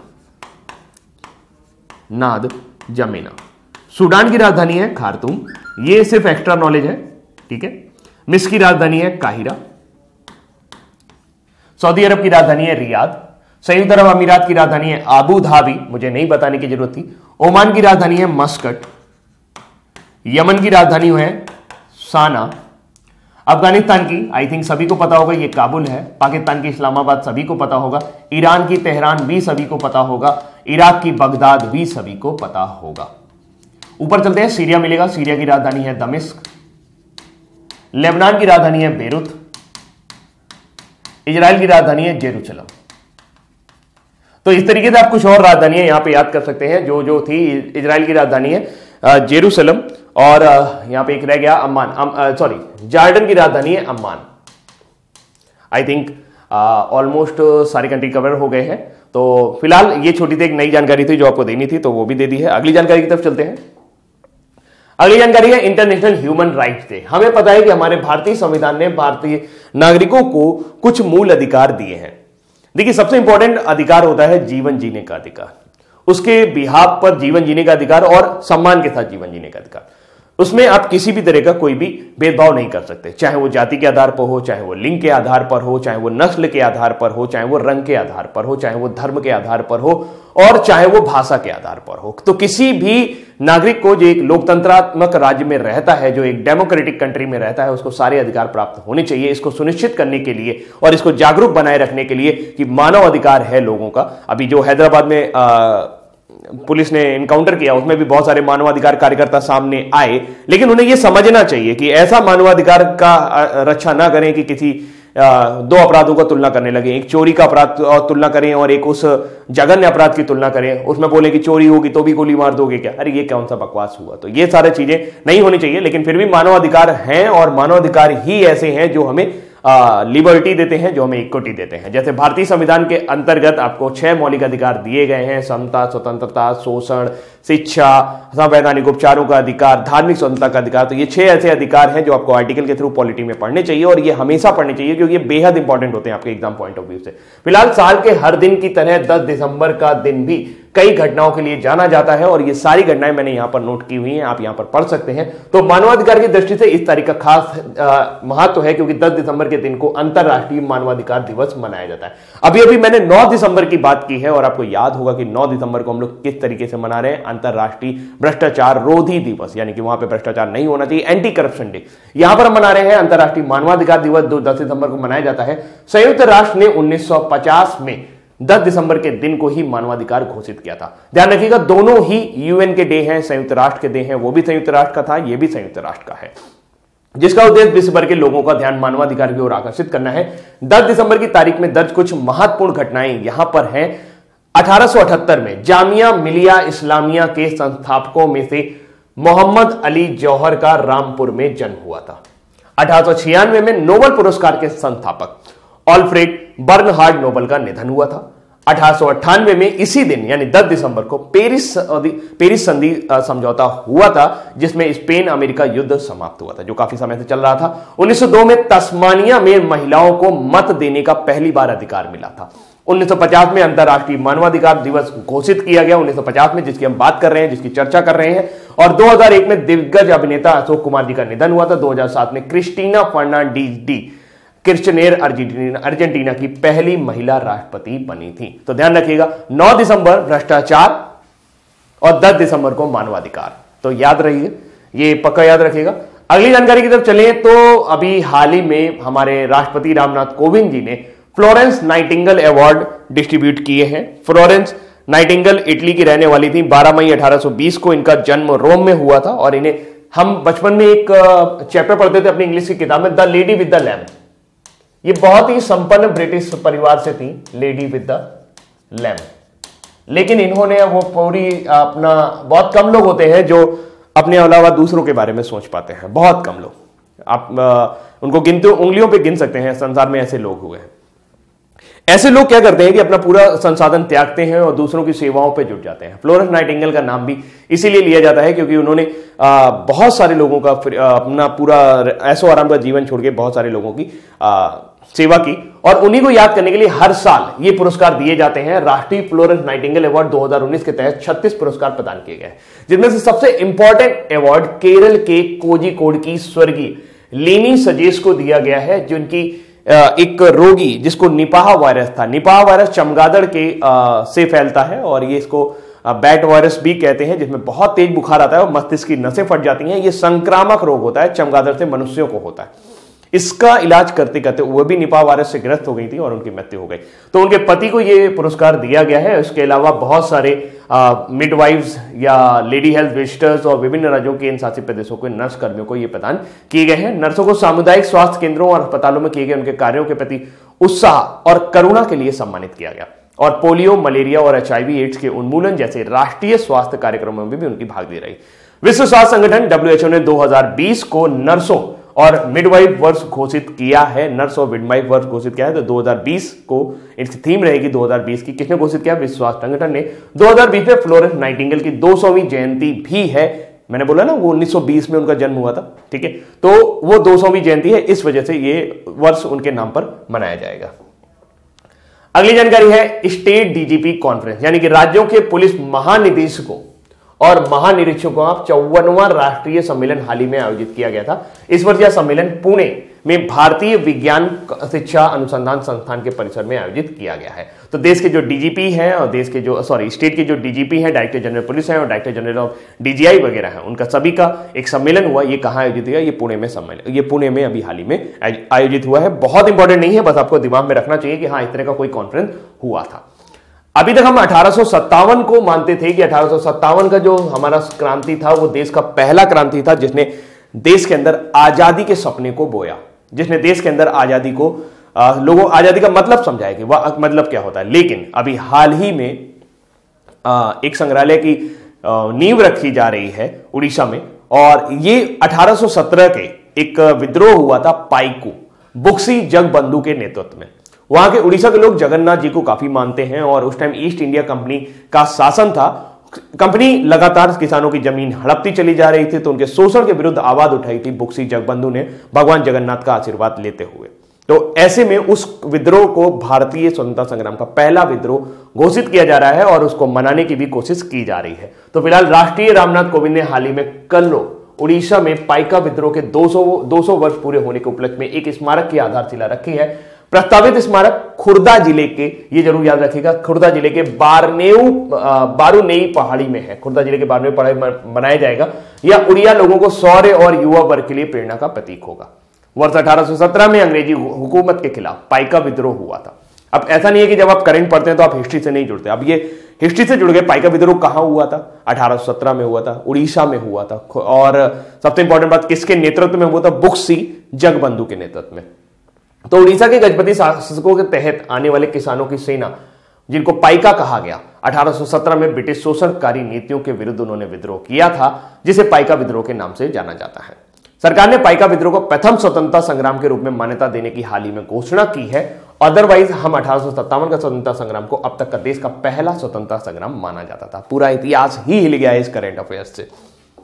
नाद जमीना। सूडान की राजधानी है खार्तूम, ये सिर्फ एक्स्ट्रा नॉलेज है। ठीक है, मिस्र की राजधानी है काहिरा, सऊदी अरब की राजधानी है रियाद, संयुक्त अरब अमीरात की राजधानी है आबू धाबी, मुझे नहीं बताने की जरूरत थी, ओमान की राजधानी है मस्कट, यमन की राजधानी है साना, अफगानिस्तान की आई थिंक सभी को पता होगा ये काबुल है, पाकिस्तान की इस्लामाबाद सभी को पता होगा, ईरान की तेहरान भी सभी को पता होगा, इराक की बगदाद भी सभी को पता होगा। ऊपर चलते हैं, सीरिया मिलेगा, सीरिया की राजधानी है दमिश्क, लेबनान की राजधानी है बेरूत, इजराइल की राजधानी है जेरूसलम। तो इस तरीके से आप कुछ और राजधानियां यहां पे याद कर सकते हैं। जो जो थी, इजराइल की राजधानी है जेरूसलम, और यहां पे एक रह गया अम्मान, सॉरी जॉर्डन की राजधानी है अम्मान। आई थिंक ऑलमोस्ट सारी कंट्री कवर हो गए हैं। तो फिलहाल ये छोटी सी एक नई जानकारी थी जो आपको देनी थी, तो वो भी दे दी है। अगली जानकारी की तरफ चलते हैं। अगली जानकारी है इंटरनेशनल ह्यूमन राइट्स डे। हमें पता है कि हमारे भारतीय संविधान ने भारतीय नागरिकों को कुछ मूल अधिकार दिए हैं। देखिए, सबसे इंपॉर्टेंट अधिकार होता है जीवन जीने का अधिकार, उसके बिहाफ पर जीवन जीने का अधिकार और सम्मान के साथ जीवन जीने का अधिकार। उसमें आप किसी भी तरह का कोई भी भेदभाव नहीं कर सकते, चाहे वो जाति के आधार पर हो, चाहे वो लिंग के आधार पर हो, चाहे वो नस्ल के आधार पर हो, चाहे वो रंग के आधार पर हो, चाहे वो धर्म के आधार पर हो, और चाहे वो भाषा के आधार पर हो। तो किसी भी नागरिक को जो एक लोकतंत्रात्मक राज्य में रहता है, जो एक डेमोक्रेटिक कंट्री में रहता है, उसको सारे अधिकार प्राप्त होने चाहिए। इसको सुनिश्चित करने के लिए और इसको जागरूक बनाए रखने के लिए कि मानव अधिकार है लोगों का। अभी जो हैदराबाद में आ, पुलिस ने इनकाउंटर किया, उसमें भी बहुत सारे मानवाधिकार कार्यकर्ता सामने आए, लेकिन उन्हें यह समझना चाहिए कि ऐसा मानवाधिकार का रक्षा ना करें कि किसी दो अपराधों का तुलना करने लगे, एक चोरी का अपराध तुलना करें और एक उस जघन्य अपराध की तुलना करें, उसमें बोले कि चोरी होगी तो भी गोली मार दोगे क्या। अरे ये कौन सा बकवास हुआ। तो ये सारे चीजें नहीं होनी चाहिए, लेकिन फिर भी मानवाधिकार हैं, और मानवाधिकार ही ऐसे हैं जो हमें लिबर्टी देते हैं, जो हमें इक्विटी देते हैं। जैसे भारतीय संविधान के अंतर्गत आपको छह मौलिक अधिकार दिए गए हैं: समता, स्वतंत्रता, शोषण, शिक्षा, संवैधानिक उपचारों का अधिकार, धार्मिक स्वतंत्रता का अधिकार। तो ये छह ऐसे अधिकार हैं जो आपको आर्टिकल के थ्रू पॉलिटी में पढ़ने चाहिए, और ये हमेशा पढ़ने चाहिए क्योंकि ये बेहद इंपॉर्टेंट होते हैं आपके एग्जाम पॉइंट ऑफ व्यू से। फिलहाल साल के हर दिन की तरह दस दिसंबर का दिन भी कई घटनाओं के लिए जाना जाता है, और ये सारी घटनाएं मैंने यहां पर नोट की हुई हैं, आप यहां पर पढ़ सकते हैं। तो मानवाधिकार की दृष्टि से इस तारीख का खास महत्व है, क्योंकि दस दिसंबर के दिन को अंतरराष्ट्रीय मानवाधिकार दिवस मनाया जाता है। अभी अभी मैंने नौ दिसंबर की बात की है, और आपको याद होगा कि नौ दिसंबर को हम लोग किस तरीके से मना रहे हैं, अंतरराष्ट्रीय भ्रष्टाचार रोधी दिवस, यानी कि वहां पर भ्रष्टाचार नहीं होना चाहिए, एंटी करप्शन डे। यहां पर हम मना रहे हैं अंतरराष्ट्रीय मानवाधिकार दिवस, जो दस दिसंबर को मनाया जाता है। संयुक्त राष्ट्र ने उन्नीस सौ पचास में दस दिसंबर के दिन को ही मानवाधिकार घोषित किया था। ध्यान रखिएगा, दोनों ही यूएन के डे हैं, संयुक्त राष्ट्र के डे हैं। वो भी संयुक्त राष्ट्र का था, ये भी संयुक्त राष्ट्र का है। जिसका उद्देश्य विश्व भर के लोगों का ध्यान मानवाधिकार की ओर आकर्षित करना है। दस दिसंबर की तारीख में दर्ज कुछ महत्वपूर्ण घटनाएं यहां पर हैं। अठारह सौ अठहत्तर में जामिया मिलिया इस्लामिया के संस्थापकों में से मोहम्मद अली जौहर का रामपुर में जन्म हुआ था। अठारह सौ छियानवे में नोबेल पुरस्कार के संस्थापक ऑल्फ्रेड बर्नहार्ड नोबेल का निधन हुआ था। अठारह सौ अट्ठानवे में इसी दिन यानी दस दिसंबर को पेरिस पेरिस संधि समझौता हुआ था, जिसमें स्पेन अमेरिका युद्ध समाप्त हुआ था, जो काफी समय से चल रहा था। उन्नीस सौ दो में तस्मानिया में महिलाओं को मत देने का पहली बार अधिकार मिला था। उन्नीस सौ पचास में अंतर्राष्ट्रीय मानवाधिकार दिवस घोषित किया गया, उन्नीस सौ पचास में, जिसकी हम बात कर रहे हैं, जिसकी चर्चा कर रहे हैं। और दो हज़ार एक में दिग्गज अभिनेता अशोक कुमार जी का निधन हुआ था। दो हज़ार सात में Cristina Fernandez de Kirchner Argentina Argentina की पहली महिला राष्ट्रपति बनी थी। तो ध्यान रखिएगा, नौ दिसंबर भ्रष्टाचार और दस दिसंबर को मानवाधिकार, तो याद रहिए, ये पक्का याद रखिएगा। अगली जानकारी की तरफ चलें तो अभी हाल ही में हमारे राष्ट्रपति रामनाथ कोविंद जी ने फ्लोरेंस नाइटिंगेल अवार्ड डिस्ट्रीब्यूट किए हैं। फ्लोरेंस नाइटिंगेल इटली की रहने वाली थी। बारह मई अठारह सौ बीस को इनका जन्म रोम में हुआ था और इन्हें हम बचपन में एक चैप्टर पढ़ते थे अपनी इंग्लिश की किताब में, the lady with the lamp. ये बहुत ही संपन्न ब्रिटिश परिवार से थी, लेडी विद द लैम्प, लेकिन इन्होंने वो पूरी अपना, बहुत कम लोग होते हैं जो अपने अलावा दूसरों के बारे में सोच पाते हैं, बहुत कम लोग, आप आ, उनको गिनते उंगलियों पे गिन सकते हैं, संसार में ऐसे लोग हुए हैं। ऐसे लोग क्या करते हैं कि अपना पूरा संसाधन त्यागते हैं और दूसरों की सेवाओं पे जुट जाते हैं। फ्लोरेंस नाइटिंगेल का नाम भी इसीलिए लिया जाता है क्योंकि उन्होंने आ, बहुत सारे लोगों का आ, अपना पूरा ऐशो आराम का जीवन छोड़ के बहुत सारे लोगों की आ, सेवा की, और उन्हीं को याद करने के लिए हर साल ये पुरस्कार दिए जाते हैं। राष्ट्रीय फ्लोरेंस नाइटिंगेल अवार्ड दो हज़ार उन्नीस के तहत छत्तीस पुरस्कार प्रदान किए गए, जिनमें से सबसे इंपॉर्टेंट अवार्ड केरल के कोझिकोड की स्वर्गीय लेनी सजेस को दिया गया है, जिनकी एक रोगी जिसको निपाह वायरस था। निपाह वायरस चमगादड़ के आ, से फैलता है और ये इसको बैट वायरस भी कहते हैं, जिसमें बहुत तेज बुखार आता है और मस्तिष्क की नसें फट जाती हैं। ये संक्रामक रोग होता है, चमगादड़ से मनुष्यों को होता है। इसका इलाज करते करते वो भी निपाह वायरस से ग्रस्त हो गई थी और उनकी मृत्यु हो गई, तो उनके पति को ये पुरस्कार दिया गया है। इसके अलावा बहुत सारे मिडवाइव्स या लेडी हेल्थ विजिटर्स और विभिन्न राज्यों के इन शासित प्रदेशों के नर्स कर्मियों को ये प्रदान किए गए हैं। नर्सों को सामुदायिक स्वास्थ्य केंद्रों और अस्पतालों में किए गए उनके कार्यों के प्रति उत्साह और करुणा के लिए सम्मानित किया गया, और पोलियो, मलेरिया और एचआईवी एड्स के उन्मूलन जैसे राष्ट्रीय स्वास्थ्य कार्यक्रमों में भी उनकी भाग ले रही। विश्व स्वास्थ्य संगठन डब्ल्यू एच ओ ने दो हज़ार बीस को नर्सों और मिडवाइफ वर्ष घोषित किया है। नर्स और मिडवाइफ वर्ष घोषित किया है, तो दो हज़ार बीस को इसकी थीम रहेगी दो हज़ार बीस की। किसने घोषित किया? विश्व स्वास्थ्य संगठन ने। दो हज़ार बीस में फ्लोरेंस नाइटिंगेल की दो सौवीं जयंती भी है। मैंने बोला ना वो उन्नीस सौ बीस में उनका जन्म हुआ था, ठीक है, तो वो दो सौवीं जयंती है, इस वजह से ये वर्ष उनके नाम पर मनाया जाएगा। अगली जानकारी है स्टेट डीजीपी कॉन्फ्रेंस, यानी कि राज्यों के पुलिस महानिदेशकों और महानिरीक्षकों का चौवनवां राष्ट्रीय सम्मेलन हाल ही में आयोजित किया गया था। इस वर्ष यह सम्मेलन पुणे में भारतीय विज्ञान शिक्षा अनुसंधान संस्थान के परिसर में आयोजित किया गया है। तो देश के जो डीजीपी हैं और देश के जो सॉरी स्टेट के जो डीजीपी हैं, डायरेक्टर जनरल पुलिस हैं और डायरेक्टर जनरल ऑफ डीजीआई वगैरह हैं, उनका सभी का एक सम्मेलन हुआ। ये कहाँ आयोजित हुआ? ये पुणे में सम्मेलन, ये पुणे में अभी हाल ही में आयोजित हुआ है। बहुत इंपॉर्टेंट नहीं है, बस आपको दिमाग में रखना चाहिए कि हाँ इस तरह का कोई कॉन्फ्रेंस हुआ था। अभी तक हम अठारह सौ सत्तावन को मानते थे कि अठारह सौ सत्तावन का जो हमारा क्रांति था वो देश का पहला क्रांति था जिसने देश के अंदर आजादी के सपने को बोया, जिसने देश के अंदर आजादी को आ, लोगों आजादी का मतलब समझाया कि वह मतलब क्या होता है। लेकिन अभी हाल ही में आ, एक संग्रहालय की नींव रखी जा रही है उड़ीसा में, और ये अठारह सौ सत्रह के एक विद्रोह हुआ था पाइकू बुक्सी जगबंधु के नेतृत्व में। वहां के उड़ीसा के लोग जगन्नाथ जी को काफी मानते हैं और उस टाइम ईस्ट इंडिया कंपनी का शासन था। कंपनी लगातार किसानों की जमीन हड़पती चली जा रही थी, तो उनके शोषण के विरुद्ध आवाज उठाई थी बुक्सी जगबंधु ने भगवान जगन्नाथ का आशीर्वाद लेते हुए। तो ऐसे में उस विद्रोह को भारतीय स्वतंत्रता संग्राम का पहला विद्रोह घोषित किया जा रहा है और उसको मनाने की भी कोशिश की जा रही है। तो फिलहाल राष्ट्रीय रामनाथ कोविंद ने हाल ही में कल्लो उड़ीसा में पाइका विद्रोह के दो सौ वर्ष पूरे होने के उपलक्ष्य में एक स्मारक की आधारशिला रखी है। प्रस्तावित स्मारक खुर्दा जिले के, ये जरूर याद रखिएगा, खुर्दा जिले के बारनेऊ बारूनेई पहाड़ी में है। खुर्दा जिले के बारनेऊ पहाड़ी में बनाया जाएगा। यह उड़िया लोगों को शौर्य और युवा वर्ग के लिए प्रेरणा का प्रतीक होगा। वर्ष अठारह सौ सत्रह में अंग्रेजी हुकूमत के खिलाफ पाइका विद्रोह हुआ था। अब ऐसा नहीं है कि जब आप करंट पढ़ते हैं तो आप हिस्ट्री से नहीं जुड़ते, अब ये हिस्ट्री से जुड़ गए। पाइका विद्रोह कहां हुआ था? अठारह सौ सत्रह में हुआ था, उड़ीसा में हुआ था। और सबसे इंपॉर्टेंट बात, किसके नेतृत्व में हुआ था? बुक्सी जगबंधु के नेतृत्व में। तो उड़ीसा के गजपति शासकों के तहत आने वाले किसानों की सेना, जिनको पाइका कहा गया, अठारह सौ सत्रह में ब्रिटिश शोषणकारी नीतियों के विरुद्ध उन्होंने विद्रोह किया था, जिसे पाइका विद्रोह के नाम से जाना जाता है। सरकार ने पाइका विद्रोह को प्रथम स्वतंत्रता संग्राम के रूप में मान्यता देने की हाल ही में घोषणा की है। अदरवाइज हम अठारह सौ सत्तावन का स्वतंत्रता संग्राम को अब तक का देश का पहला स्वतंत्रता संग्राम माना जाता था। पूरा इतिहास ही हिल गया है इस करंट अफेयर्स से।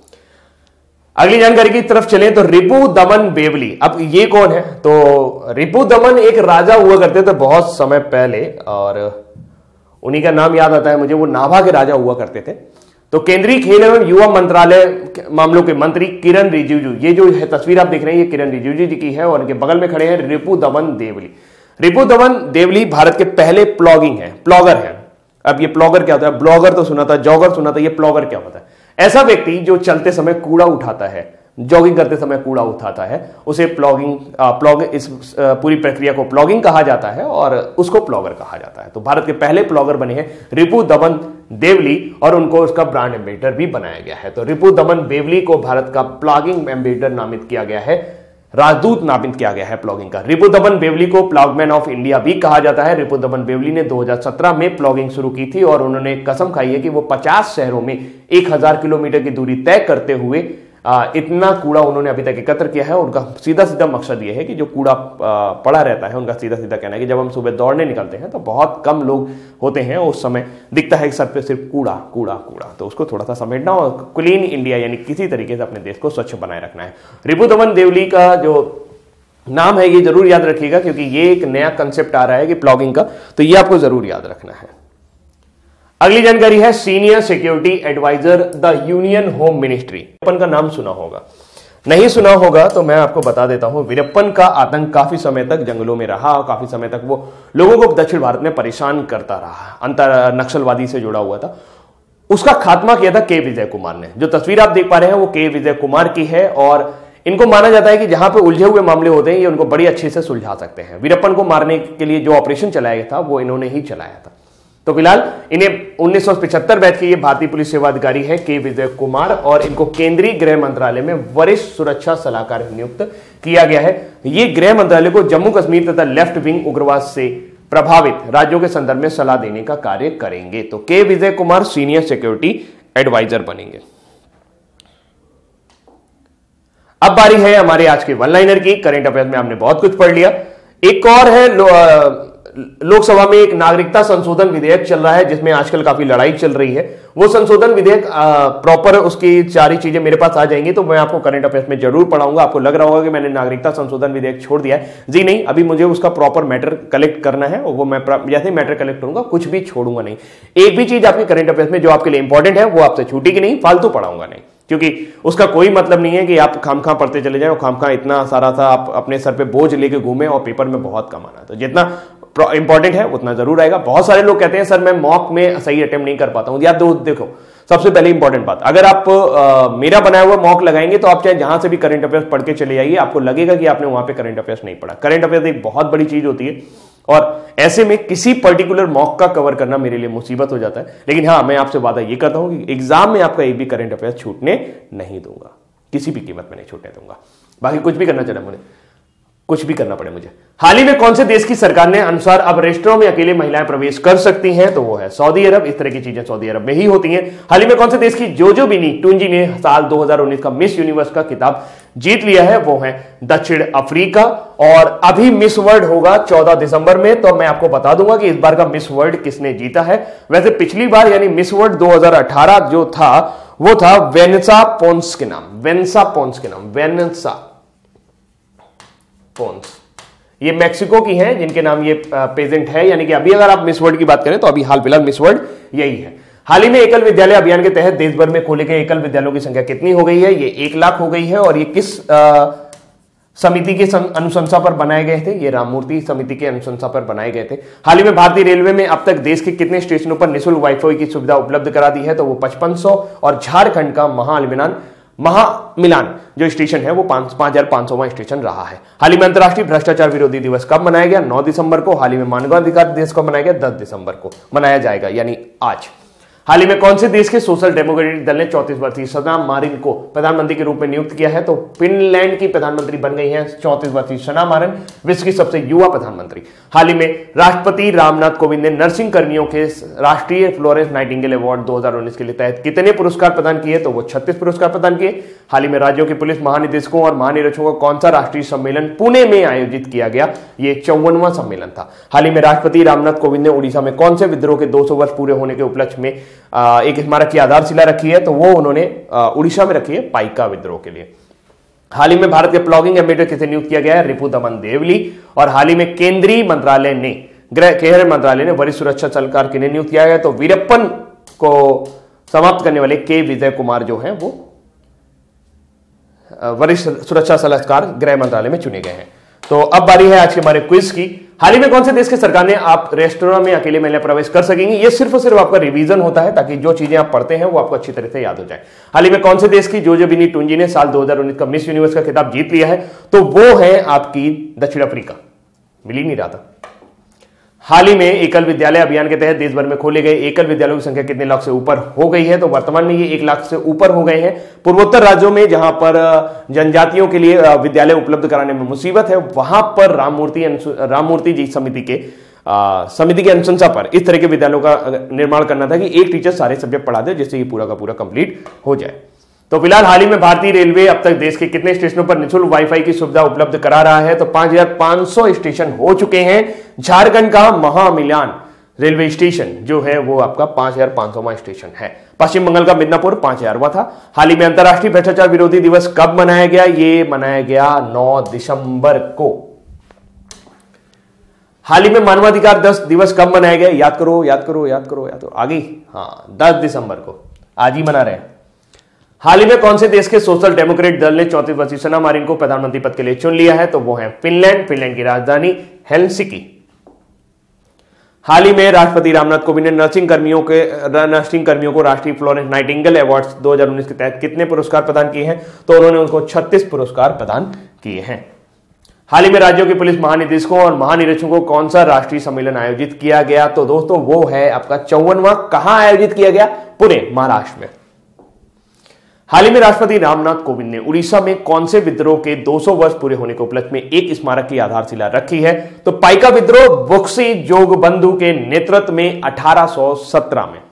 अगली जानकारी की तरफ चले तो रिपु दमन बेवली, अब ये कौन है? तो रिपु दमन एक राजा हुआ करते थे बहुत समय पहले, और उन्हीं का नाम याद आता है मुझे, वो नाभा के राजा हुआ करते थे। तो केंद्रीय खेल एवं युवा मंत्रालय मामलों के मंत्री किरण रिजिजू, ये जो है तस्वीर आप देख रहे हैं, ये किरण रिजिजू जी की है, और उनके बगल में खड़े हैं रिपु दमन देवली। रिपु दमन देवली भारत के पहले प्लॉगिंग है, प्लॉगर है। अब ये प्लॉगर क्या होता है? ब्लॉगर तो सुना था, जॉगर सुना था, ये प्लॉगर क्या होता है? ऐसा व्यक्ति जो चलते समय कूड़ा उठाता है, जॉगिंग करते समय कूड़ा उठाता है, उसे प्लॉगिंग प्लॉग इस पूरी प्रक्रिया को प्लॉगिंग कहा जाता है, और उसको प्लॉगर कहा जाता है। तो भारत के पहले प्लॉगर बने हैं रिपु दमन देवली, और उनको उसका ब्रांड एम्बेसडर भी बनाया गया है। तो रिपु दमन देवली को भारत का प्लॉगिंग एम्बेसडर नामित किया गया है, राजदूत नामित किया गया है प्लॉगिंग का। रिपु दमन बेवली को प्लॉगमैन ऑफ इंडिया भी कहा जाता है। रिपु दमन बेवली ने दो हज़ार सत्रह में प्लॉगिंग शुरू की थी, और उन्होंने कसम खाई है कि वो पचास शहरों में एक हज़ार किलोमीटर की दूरी तय करते हुए आ, इतना कूड़ा उन्होंने अभी तक एकत्र किया है। उनका सीधा सीधा मकसद ये है कि जो कूड़ा पड़ा रहता है, उनका सीधा सीधा कहना है कि जब हम सुबह दौड़ने निकलते हैं तो बहुत कम लोग होते हैं, उस समय दिखता है कि सर पे सिर्फ कूड़ा कूड़ा कूड़ा, तो उसको थोड़ा सा समेटना और क्लीन इंडिया यानी किसी तरीके से अपने देश को स्वच्छ बनाए रखना है। रिपु दमन देवली का जो नाम है ये जरूर याद रखिएगा, क्योंकि ये एक नया कंसेप्ट आ रहा है कि प्लॉगिंग का, तो ये आपको जरूर याद रखना है। अगली जानकारी है senior security adviser the union home ministry. Veerappan का नाम सुना होगा, नहीं सुना होगा तो मैं आपको बता देता हूं। वीरप्पन का आतंक काफी समय तक जंगलों में रहा, और काफी समय तक वो लोगों को दक्षिण भारत में परेशान करता रहा, अंतर नक्सलवादी से जुड़ा हुआ था। उसका खात्मा किया था के विजय कुमार ने। जो तस्वीर आप देख पा रहे हैं वो के विजय कुमार की है, और इनको माना जाता है कि जहां पे उलझे हुए मामले होते हैं ये उनको बड़ी अच्छे से सुलझा सकते हैं। वीरप्पन को मारने के लिए जो ऑपरेशन चलाया गया था वो इन्होंने ही चलाया था। तो फिलहाल इन्हें उन्नीस सौ पिछहत्तर बैच के ये भारतीय पुलिस सेवा अधिकारी है के विजय कुमार, और इनको केंद्रीय गृह मंत्रालय में वरिष्ठ सुरक्षा सलाहकार नियुक्त किया गया है। ये गृह मंत्रालय को जम्मू कश्मीर तथा लेफ्ट विंग उग्रवाद से प्रभावित राज्यों के संदर्भ में सलाह देने का कार्य करेंगे। तो K Vijay Kumar senior security adviser बनेंगे। अब बारी है हमारे आज के वन लाइनर की। करंट अफेयर्स में हमने बहुत कुछ पढ़ लिया। एक और है लो, लोकसभा में एक नागरिकता संशोधन विधेयक चल रहा है, जिसमें आजकल काफी लड़ाई चल रही है। वो संशोधन विधेयक प्रॉपर उसकी सारी चीजें मेरे पास आ जाएंगी तो मैं आपको करंट अफेयर्स में जरूर पढ़ाऊंगा। आपको लग रहा होगा कि मैंने नागरिकता संशोधन विधेयक छोड़ दिया है, जी नहीं, अभी मुझे उसका प्रॉपर मैटर कलेक्ट करना है, और वो मैं जैसे ही मैटर कलेक्ट करूंगा कुछ भी छोड़ूंगा नहीं। एक भी चीज आपके करंट अफेयर्स में जो आपके लिए इंपॉर्टेंट है वो आपसे छूटेगी नहीं, फालतू पढ़ाऊंगा नहीं, क्योंकि उसका कोई मतलब नहीं है कि आप खामखा पढ़ते चले जाएं और खामखा इतना सारा सा आप अपने सर पे बोझ लेके घूमें और पेपर में बहुत कम आना। तो जितना इंपॉर्टेंट है उतना जरूर आएगा। बहुत सारे लोग कहते हैं सर मैं मॉक में सही अटेम्प्ट नहीं कर पाता हूं। यार दो देखो, सबसे पहले इंपॉर्टेंट बात, अगर आप आ, मेरा बनाया हुआ मॉक लगाएंगे तो आप चाहे जहां से भी करंट अफेयर्स पढ़ के चले जाइए, आपको लगेगा कि आपने वहां पे करंट अफेयर्स नहीं पढ़ा। करंट अफेयर्स एक बहुत बड़ी चीज होती है, और ऐसे में किसी पर्टिकुलर मॉक का कवर करना मेरे लिए मुसीबत हो जाता है। लेकिन हाँ, मैं आपसे वादा ये करता हूं कि एग्जाम में आपका एक भी करंट अफेयर्स छूटने नहीं दूंगा, किसी भी कीमत में नहीं छूटने दूंगा। बाकी कुछ भी करना चाहिए मुझे, कुछ भी करना पड़े मुझे। हाल ही में कौन से देश की सरकार ने अनुसार अब रेस्टोरेंट में अकेले महिलाएं प्रवेश कर सकती हैं? तो वो है सऊदी अरब। इस तरह की चीजें सऊदी अरब में ही होती हैं। हाल ही में कौन से देश की जोजोबिनी टुंजी ने साल दो हज़ार उन्नीस का मिस यूनिवर्स का खिताब जीत लिया है? वो है दक्षिण अफ्रीका। और अभी मिस वर्ल्ड होगा चौदह दिसंबर में, तो मैं आपको बता दूंगा कि इस बार का मिस वर्ल्ड किसने जीता है। वैसे पिछली बार यानी मिस वर्ल्ड दो हज़ार अठारह जो था वो था वेनेसा पोन्स के नाम, वेनेसा पोन्स के नाम, वेनेसा पोन्स। ये मैक्सिको की हैं जिनके नाम ये पेजेंट है। यानी कि अभी अगर आप मिस वर्ल्ड की बात करें तो अभी हाल फिलहाल मिस वर्ल्ड यही है। हाल ही में एकल विद्यालय अभियान के तहत देश भर में खोले गए एकल विद्यालयों की संख्या कितनी हो गई है? ये एक लाख हो गई है। और ये किस आ, समिति के अनुशंसा पर बनाए गए थे? ये राममूर्ति समिति के अनुशंसा पर बनाए गए थे। हाल ही में भारतीय रेलवे में अब तक देश के कितने स्टेशनों पर निःशुल्क वाईफाई की सुविधा उपलब्ध करा दी है? तो वो पचपन सौ। और झारखंड का महाअल्मिनान महामिलान जो स्टेशन है वो पांच पांच हजार पांच सौवां स्टेशन रहा है। हाल ही में अंतर्राष्ट्रीय भ्रष्टाचार विरोधी दिवस कब मनाया गया? नौ दिसंबर को। हाल ही में मानवाधिकार दिवस कब मनाया गया? दस दिसंबर को मनाया जाएगा, यानी आज। हाल ही में कौन से देश के सोशल डेमोक्रेटिक दल ने चौंतीस वर्षीय सना मारिन को प्रधानमंत्री के रूप में नियुक्त किया है? तो फिनलैंड की प्रधानमंत्री बन गई हैं चौंतीस वर्षीय सना मारिन, विश्व की सबसे युवा प्रधानमंत्री। हाल ही में राष्ट्रपति रामनाथ कोविंद ने नर्सिंग कर्मियों के राष्ट्रीय फ्लोरेंस नाइटिंगेल अवार्ड दो हजार उन्नीस के लिए तहत कितने पुरस्कार प्रदान किए? तो वो छत्तीस पुरस्कार प्रदान किए। हाल ही में राज्यों के पुलिस महानिदेशकों और महानिरीक्षकों का कौन सा राष्ट्रीय सम्मेलन पुणे में आयोजित किया गया? ये चौवनवां सम्मेलन था। हाल ही में राष्ट्रपति रामनाथ कोविंद ने उड़ीसा में कौन से विद्रोह के दो सौ वर्ष पूरे होने के उपलक्ष्य में एक स्मारक की आधारशिला रखी है? तो वो उन्होंने उड़ीसा में रखी है पाइका विद्रोह के लिए। हाल ही में भारत के प्लॉगिंग एम्बेसडर किसे नियुक्त किया गया है? रिपुदमन देवली। और हाल ही में केंद्रीय मंत्रालय ने गृह गृह मंत्रालय ने वरिष्ठ सुरक्षा सलाहकार किन्हें नियुक्त किया गया? तो वीरप्पन को समाप्त करने वाले के विजय कुमार जो हैं वो वरिष्ठ सुरक्षा सलाहकार गृह मंत्रालय में चुने गए हैं। तो अब बारी है आज के हमारे क्विज की। हाल ही में कौन से देश की सरकार ने आप रेस्टोरेंट में अकेले महिला प्रवेश कर सकेंगी? ये सिर्फ और सिर्फ आपका रिवीजन होता है ताकि जो चीजें आप पढ़ते हैं वो आपको अच्छी तरह से याद हो जाए। हाल ही में कौन से देश की जोजोबिनी टुंजी ने साल दो हजार उन्नीस का मिस यूनिवर्स का खिताब जीत लिया है? तो वो है आपकी दक्षिण अफ्रीका। मिल ही नहीं रहा था। हाल ही में एकल विद्यालय अभियान के तहत देश भर में खोले गए एकल विद्यालयों की संख्या कितने लाख से ऊपर हो गई है? तो वर्तमान में ये एक लाख से ऊपर हो गए हैं। पूर्वोत्तर राज्यों में जहां पर जनजातियों के लिए विद्यालय उपलब्ध कराने में मुसीबत है, वहां पर राममूर्ति राममूर्ति जी समिति के आ, समिति की अनुशंसा पर इस तरह के विद्यालयों का निर्माण करना था कि एक टीचर सारे सब्जेक्ट पढ़ा दे, जिससे ये पूरा का पूरा कंप्लीट हो जाए। तो फिलहाल हाल ही में भारतीय रेलवे अब तक देश के कितने स्टेशनों पर निःशुल्क वाईफाई की सुविधा उपलब्ध करा रहा है? तो पांच हजार पांच सौ स्टेशन हो चुके हैं। झारखंड का महामिलान रेलवे स्टेशन जो है वो आपका पांच हजार पांच सौवां स्टेशन है। पश्चिम बंगाल का मिदनापुर पांच हजारवां था। हाल ही में अंतर्राष्ट्रीय भ्रष्टाचार विरोधी दिवस कब मनाया गया? ये मनाया गया नौ दिसंबर को। हाल ही में मानवाधिकार दस दिवस कब मनाया गया? याद करो याद करो याद करो याद करो आगे। हाँ, दस दिसंबर को, आज ही मना रहे हैं। हाल ही में कौन से देश के सोशल डेमोक्रेट दल ने चौंतीस वर्षीय सना मारिन को प्रधानमंत्री पद के लिए चुन लिया है? तो वो है फिनलैंड। फिनलैंड की राजधानी हेलसिंकी। हाल ही में राष्ट्रपति रामनाथ कोविंद ने नर्सिंग कर्मियों के नर्सिंग कर्मियों को राष्ट्रीय फ्लोरेंस नाइटिंगेल अवार्ड्स दो हजार उन्नीस के तहत कितने पुरस्कार प्रदान किए हैं? तो उन्होंने उनको छत्तीस पुरस्कार प्रदान किए हैं। हाल ही में राज्यों के पुलिस महानिदेशकों और महानिरीक्षकों को कौन सा राष्ट्रीय सम्मेलन आयोजित किया गया? तो दोस्तों वो है आपका चौवनवां। कहां आयोजित किया गया? पुणे, महाराष्ट्र में। हाल ही में राष्ट्रपति रामनाथ कोविंद ने उड़ीसा में कौन से विद्रोह के दो सौ वर्ष पूरे होने के उपलक्ष्य में एक स्मारक की आधारशिला रखी है? तो पाइका विद्रोह बुक्सी जोगबंधु के नेतृत्व में अठारह सौ सत्रह में।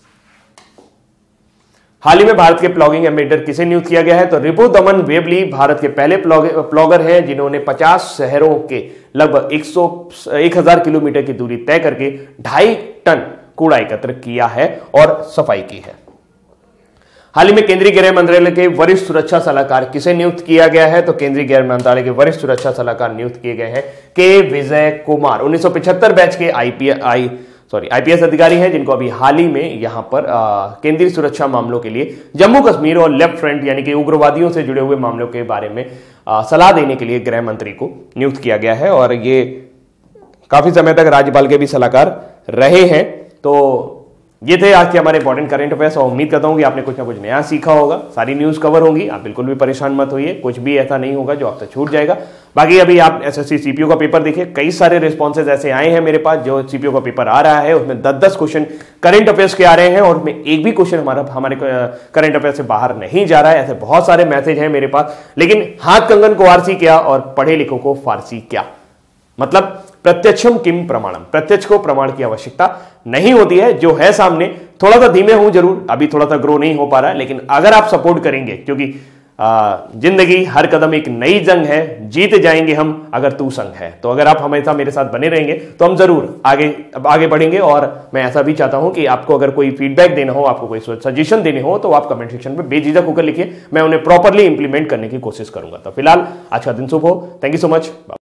हाल ही में भारत के प्लॉगिंग एम्बेसडर किसे नियुक्त किया गया है? तो रिपुदमन देवली भारत के पहले प्लॉगर हैं जिन्होंने पचास शहरों के लगभग एक सौ एक हजार किलोमीटर की दूरी तय करके ढाई टन कूड़ा एकत्र किया है और सफाई की है। हाल ही में केंद्रीय गृह मंत्रालय के वरिष्ठ सुरक्षा सलाहकार किसे नियुक्त किया गया है? तो केंद्रीय गृह मंत्रालय के वरिष्ठ सुरक्षा सलाहकार नियुक्त किए गए हैं के विजय कुमार। उन्नीस सौ पिछहत्तर बैच के आईपीएस आई सॉरी आईपीएस अधिकारी हैं जिनको अभी हाल ही में यहां पर केंद्रीय सुरक्षा मामलों के लिए जम्मू कश्मीर और लेफ्ट फ्रंट यानी कि उग्रवादियों से जुड़े हुए मामलों के बारे में आ, सलाह देने के लिए गृह मंत्री को नियुक्त किया गया है और ये काफी समय तक राज्यपाल के भी सलाहकार रहे हैं। तो ये थे आज के हमारे इंपॉर्टेंट करंट अफेयर्स और उम्मीद करता हूं कि आपने कुछ ना कुछ नया सीखा होगा। सारी न्यूज कवर होंगी, आप बिल्कुल भी परेशान मत होइए, कुछ भी ऐसा नहीं होगा जो आपसे छूट जाएगा। बाकी अभी आप एसएससी सीपीयू का पेपर देखिए, कई सारे रिस्पॉन्सेज ऐसे आए हैं मेरे पास। जो सीपीयू का पेपर आ रहा है उसमें दस दस क्वेश्चन करंट अफेयर्स के आ रहे हैं और उसमें एक भी क्वेश्चन हमारा हमारे करंट अफेयर से बाहर नहीं जा रहा है। ऐसे बहुत सारे मैसेज हैं मेरे पास। लेकिन हाथ कंगन को आरसी क्या और पढ़े लिखों को फारसी क्या, मतलब प्रत्यक्षम किम प्रमाणम, प्रत्यक्ष को प्रमाण की आवश्यकता नहीं होती है। जो है सामने, थोड़ा सा धीमे हूं जरूर, अभी थोड़ा सा ग्रो नहीं हो पा रहा है, लेकिन अगर आप सपोर्ट करेंगे, क्योंकि आ, जिंदगी हर कदम एक नई जंग है, जीत जाएंगे हम अगर तू संग है। तो अगर आप हमेशा मेरे साथ बने रहेंगे तो हम जरूर आगे आगे बढ़ेंगे। और मैं ऐसा भी चाहता हूं कि आपको अगर कोई फीडबैक देना हो, आपको कोई सजेशन देने हो, तो आप कमेंट सेक्शन में बेझिझक होकर लिखिए, मैं उन्हें प्रॉपरली इंप्लीमेंट करने की कोशिश करूंगा। तो फिलहाल आज का दिन शुभ हो। Thank you so much.